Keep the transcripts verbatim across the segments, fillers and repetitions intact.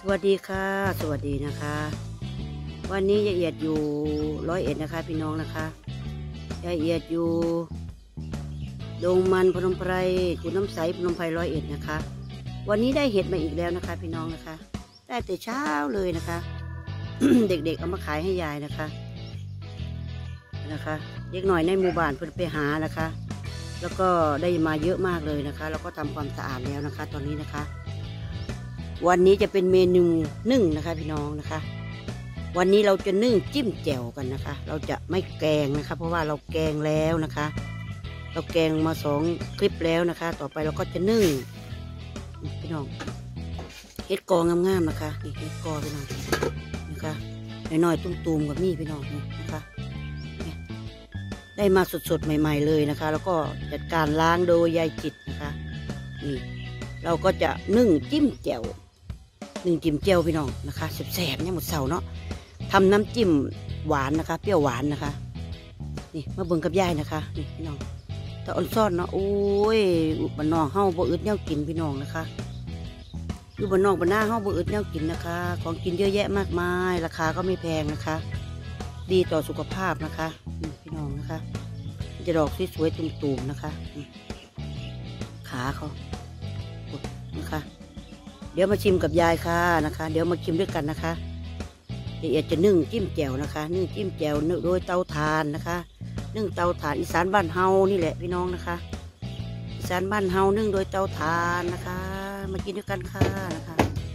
วัสดีค่ะสวัสดีนะคะวันนี้ยายเอียดอยู่ร้อยเอ็ดนะคะพี่น้องนะคะยายเอียดอยู่ดงมันพนมไพรจุดน้ำใสพนมไพรร้อยเอ็ดนะคะวันนี้ได้เห็ดมาอีกแล้วนะคะพี่น้องนะคะได้แต่เช้าเลยนะคะ เด็กๆเอามาขายให้ยายนะคะนะคะเด็กหน่อยในหมู่บ้านเพิ่นไปหานะคะแล้วก็ได้มาเยอะมากเลยนะคะแล้วก็ทำความสะอาดแล้วนะคะตอนนี้นะคะวันนี้จะเป็นเมนูนึ่งนะคะพี่น้องนะคะวันนี้เราจะนึ่งจิ้มแจ่วกันนะคะเราจะไม่แกงนะคะเพราะว่าเราแกงแล้วนะคะเราแกงมาสองคลิปแล้วนะคะต่อไปเราก็จะนึ่งพี่น้องเห็ดกองามๆนะคะนี่เห็ดกอพี่น้องนะคะน้อยๆตุ้มๆกับมีพี่น้องนี่นะคะได้มาสดๆใหม่ๆเลยนะคะแล้วก็จัดการล้างโดยยายจิตนะคะนี่เราก็จะนึ่งจิ้มแจ่วนึ่งจิ้มแจ่วพี่น้องนะคะแซ่บๆเนี่ยหมดเสาเนาะทำน้ำจิ้มหวานนะคะเปรี้ยวหวานนะคะนี่มาเบิ่งกับยายนะคะนี่พี่น้องตะอ่อนซ่อนเนาะโอ้ยบ้านนอกเฮาบ่อึดแนวกินพี่น้องนะคะอยู่บ้านนอกบ้านหน้าเฮาบ่อึดแนวกินนะคะของกินเยอะแยะมากมายราคาก็ไม่แพงนะคะดีต่อสุขภาพนะคะพี่น้องนะคะจะดอกสวยๆตุ่มๆนะคะขาเขานะคะเดี๋ยวมาชิมกับยายค่ะนะคะเดี๋ยวมาชิมด้วยกันนะคะละเอียดจะนึ่งจิ้มแจ่วนะคะนึ่งจิ้มแจ่วโดยเตาถ่านนะคะนึ่งเตาถ่านอีสานบ้านเฮานี่แหละพี่น้องนะคะอีสานบ้านเฮานึ่งโดยเตาถ่านนะคะมากินด้วยกันค่ะนะคะ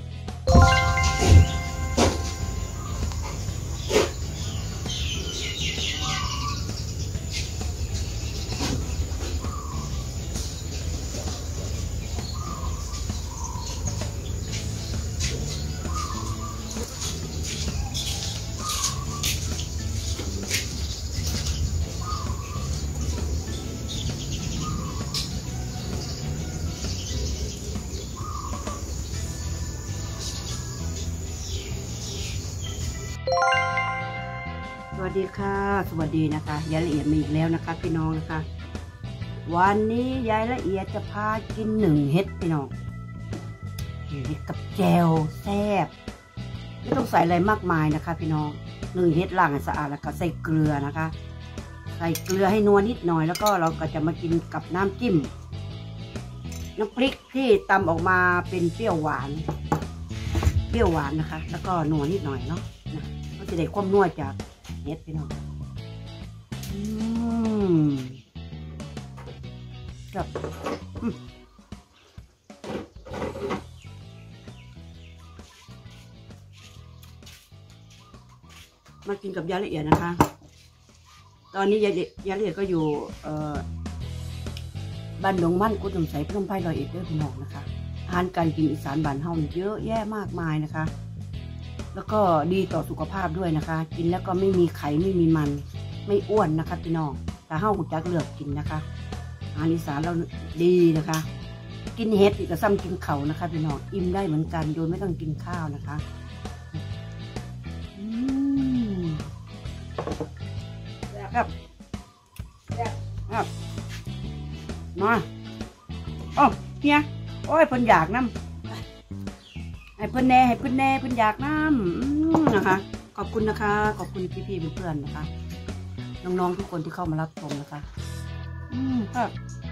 สวัสดีค่ะสวัสดีนะคะยายละเอียดมีอีกแล้วนะคะพี่น้องนะคะวันนี้ยายละเอียดจะพากินหนึ่งเห็ดพี่น้องเห็ดกับแจ่วแซ่บไม่ต้องใส่อะไรมากมายนะคะพี่น้องหนึ่งเห็ดล้างให้สะอาดแล้วก็ใส่เกลือนะคะใส่เกลือให้นัวนิดหน่อยแล้วก็เราก็จะมากินกับน้ำจิ้มน้ำพริกที่ตำออกมาเป็นเปรี้ยวหวานเปรี้ยวหวานนะคะแล้วก็นัวนิดหน่อยเนาะนะก็จะได้ความนัวจากเห็ดพี่น้องอืมกับมากินกับยาละเอียดนะคะตอนนี้ยายาละเอียดก็อยู่เอ่อบ้านหนองมั่นกุดน้ำใสพนมไพรร้อยเอ็ดด้วยพี่น้องนะคะอาหารการกินอีสานบ้านเฮาเยอะแยะมากมายนะคะแล้วก็ดีต่อสุขภาพด้วยนะคะกินแล้วก็ไม่มีไขไม่มีมันไม่อ้วนนะคะพี่น้องแต่เฮาหุ่นจักเลือกกินนะคะอาหารอีสานเราดีนะคะกินเห็ดอีกก็ซ้ำกินเข่านะคะพี่น้องอิ่มได้เหมือนกันโดยไม่ต้องกินข้าวนะคะอืมครับครับมาโอ้เฮียโอ้ยเพิ่นอยากน้ำให้เพื่อนแน่ให้เพื่อนแน่เพื่อนอยากน้ำนะคะขอบคุณนะคะขอบคุณพี่ๆเพื่อนๆนะคะน้องๆทุกคนที่เข้ามารับชมนะคะอืมครับ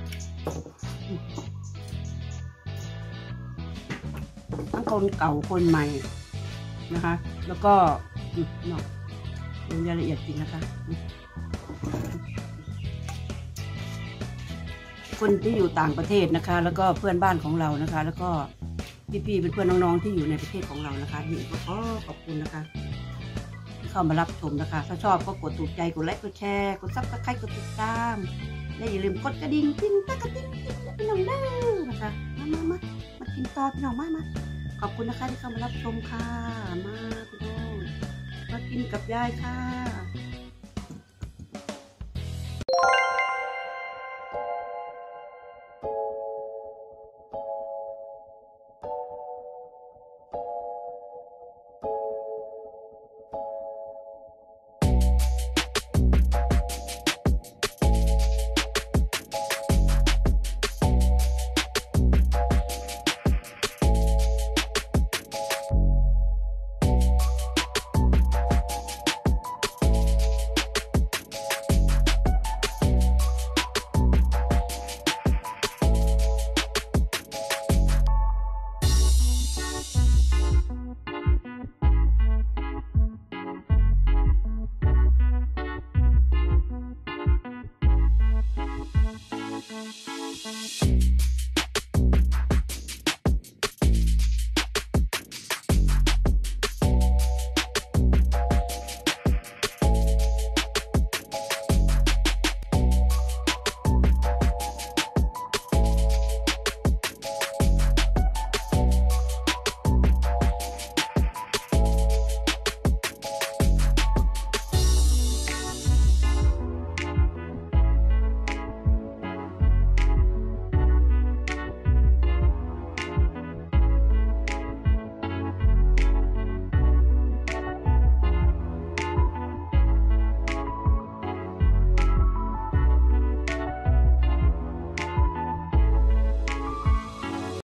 ทั้งคนเก่าคนใหม่นะคะแล้วก็เนาะดูรายละเอียดจริงนะคะคนที่อยู่ต่างประเทศนะคะแล้วก็เพื่อนบ้านของเรานะคะแล้วก็พี่ๆเป็นเพื่อนน้องๆที่อยู่ในประเทศของเรานะคะนี่ก็ขอขอบคุณนะคะที่เข้ามารับชมนะคะถ้าชอบก็กดถูกใจกดไลค์กดแชร์กดซับสไครต์กดติดตามและอย่าลืมกดกระดิ่งติ๊งตะกระดิ่งติ๊งพี่น้องเด้อนะคะมามามามากินต่อพี่น้องมามาขอบคุณนะคะที่เข้ามารับชมค่ะมาพี่น้องมากินกับยายค่ะ